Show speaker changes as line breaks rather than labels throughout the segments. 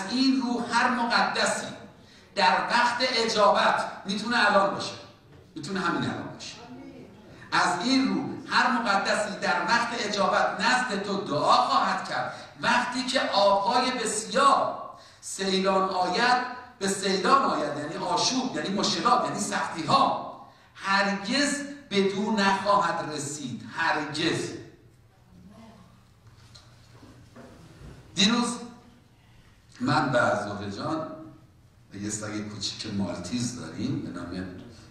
این رو هر مقدسی در وقت اجابت، میتونه الان باشه، میتونه همین الان باشه، از این رو هر مقدسی در وقت اجابت نزد تو دعا خواهد کرد. وقتی که آبهای بسیار سیلان آید، به سیلان آید یعنی آشوب، یعنی مشکلات، یعنی سختی ها، هرگز بدو نخواهد رسید. هرگز. دیروز من و زهره جان یه سگ کوچیک مالتیز داریم به نام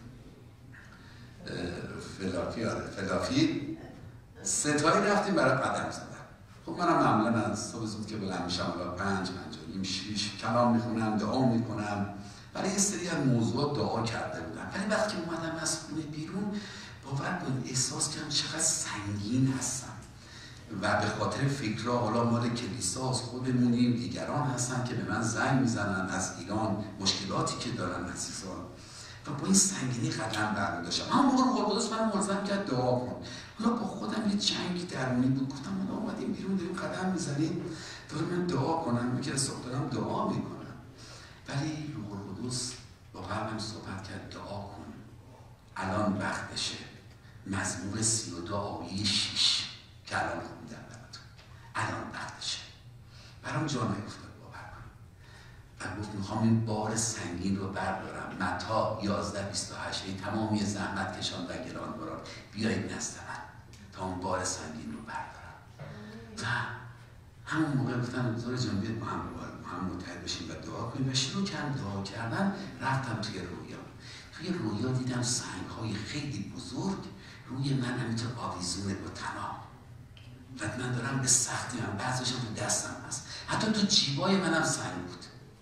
فلافی، ستایی رفتیم برای قدم زدن. خب منم معمولا از صبح زود که بلند میشم الا 5 5 6 کلام میخونم، دعا میکنم. برای یه سری از موضوعات دعا کرده بودم، ولی وقتی که اومدم از خونه بیرون باور کنید احساس کردم چقدر سنگین هستم و به خاطر فکرها، حالا مال کلیساست، خودمونیم، دیگران هستن که به من زنگ میزنن از ایران، مشکلاتی که دارن عزیزان، و با این سنگینی قدم برمی‌داشتم. اما موقع روح القدس من ملزم کرد دعا کن. حالا با خودم یه جنگ درونی بود، گفتم حالا اومدیم بیرون داریم قدم میزنیم، دارم من دعا کنم، میگه صبح دارم دعا میکنم. ولی روح القدس با قلبم صحبت کرد دعا کن، الان وقتشه. مزمور 32 آیه 6 که الان خوندم براتون، الان وقتشه. برام جا نیفتاد باور کنم و گفت میخوام این بار سنگین رو بردارم. متی 11:28 تمامی زحمت کشان و گران باران بیایید نزد من تا اون بار سنگین رو بردارم. و همون موقع گفتم زهره جان بیاید با هم متحد بشیم و دعا کنیم و شروع کردم دعا کردن. رفتم توی رویا دیدم سنگ‌های خیلی بزرگ روی من همینطور آویزونه با تمام و من دارم به سختی، من بعضیشم تو دستم هست، حتی تو جیبای منم سنگ بود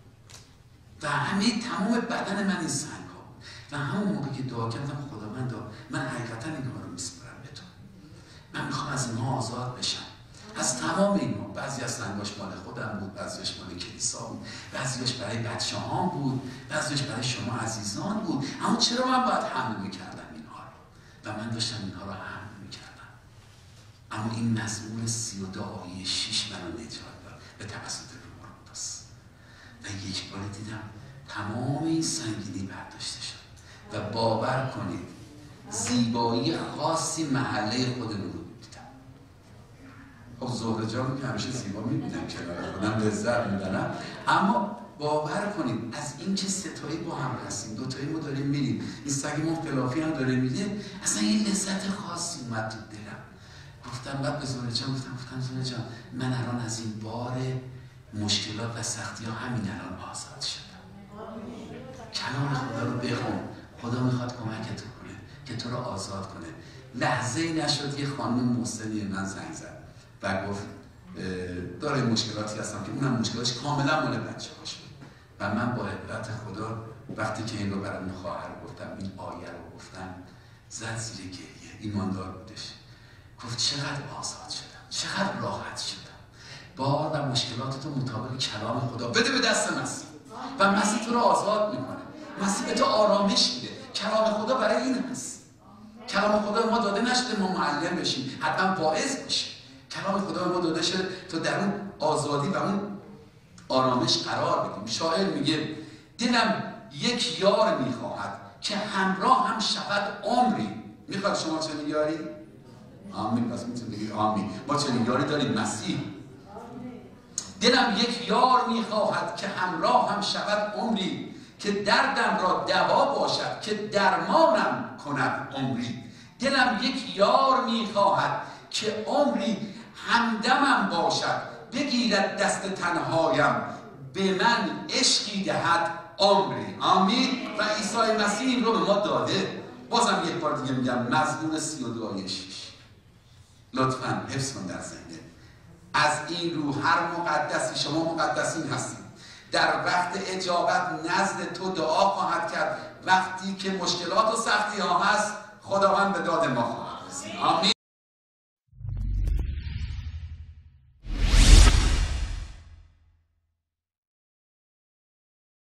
و همه تمام بدن من این سنگ ها بود. و همون موقع که دعا کردم خداوند من حقیقتا اینها رو میسپارم به تو، من میخوام از اینها آزاد بشم، از تمام اینها. بعضی از سنگاش مال خودم بود، بعضیش مال کلیسا بود، بعضیش برای بچه‌هام بود، بعضیش برای شما عزیزان بود. اما چرا من باید حمل میکردم اینها رو؟ و من داشتم اینها رو حمل میکردم. اما این مزمور 32 آیه 6 منو نجات داد به توسط روح القدس و یک بار دیدم تمام این سنگینی برداشته شد و باور کنید زیبایی خاصی محله خودمون رو دیدم. خب زهره جان که همیشه زیبا میبینم کنار خودم لذت میبرم، اما باور کنید از این که ستایی با هم هستیم، دوتایی ما داریم میریم، این سگمون فلافی هم داره میده، اصلا یه لذت خاصی اومد تو دلم. گفتم بعد به زهره جان گفتم زهره جان من الان از این بار مشکلات و سختی ها همین الان آزاد شدم. کلام خدا رو بخون، خدا میخواد کمکت کنه که تو رو آزاد کنه. لحظه نشد یه خانم مسنی من زنگ زد و گفت داره مشکلاتی هستم که اونم مشکلاتش کاملا مال بچه‌هاش بود و من با عبرت خدا وقتی که این رو برای اون خواهر گفتم، این آیه رو گفتم، زد زیر گریه. ایماندار بودش، گفت چقدر آزاد شدم، چقدر راحت شدم. بار و مشکلات تو مطابق کلام خدا بده به دست مسیح و مسیح تو رو آزاد میکنه، مسیح به تو آرامش میده. کلام خدا برای این هست. کلام خدا ما داده نشده ما معلم بشیم، حتما واعظ بشیم. کلام خدا ما داده شده تا در اون آزادی و اون آرامش قرار بدیم. شاعر میگه دلم یک یار میخواهد که همراه هم شود عمری. میخواد شما چنین یاری؟ آمین. پس میتونید بگید آمین. ما چنین یاری داریم، مسیح. دلم یک یار میخواهد که همراه هم شود عمری، که دردم را دوا باشد که درمانم کند عمری. دلم یک یار میخواهد که عمری همدمم باشد، بگیرد دست تنهایم به من عشقی دهد عمری. آمین. و عیسی مسیح این رو به ما داده. بازم یک بار دیگه میگم مزمور 32 آیه 6 لطفاً حفظ کن در ذهنت. از این رو هر مقدسی، شما مقدسین هستید، در وقت اجابت نزد تو دعا خواهد کرد. وقتی که مشکلات و سختی ها هست خداوند به داد ما خواهد رسید. آمین.